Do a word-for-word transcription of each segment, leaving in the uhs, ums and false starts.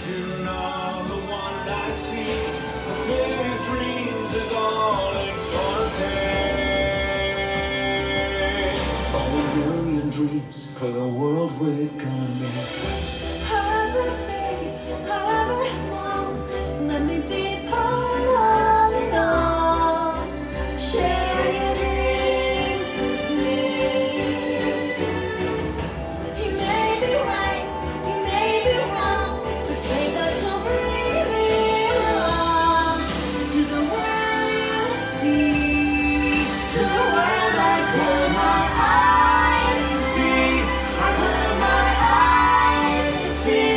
vision of the one I see. A million dreams is all it's gonna take. Oh, a million dreams for the world we're gonna make. However big, however small, let me be part of it all. Share your dreams with me. You may be right, you may be wrong, but say that you'll bring me along to the world you see, to the world I close my eyes to see. I close my eyes to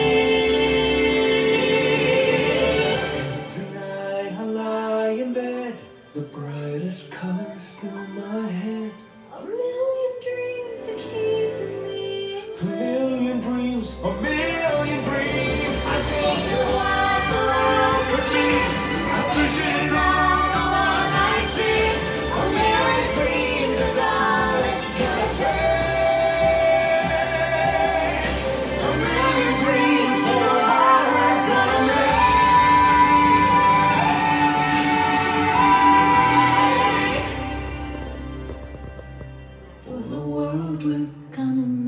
see. Every night I lie in bed, the brightest colors fill my head. A million dreams are keeping me. A million dreams, a million dreams. I think You walk around with me, a vision all the one I see. A million dreams is all it's gonna take. a million dreams for the world we're gonna make. For the world we're gonna make.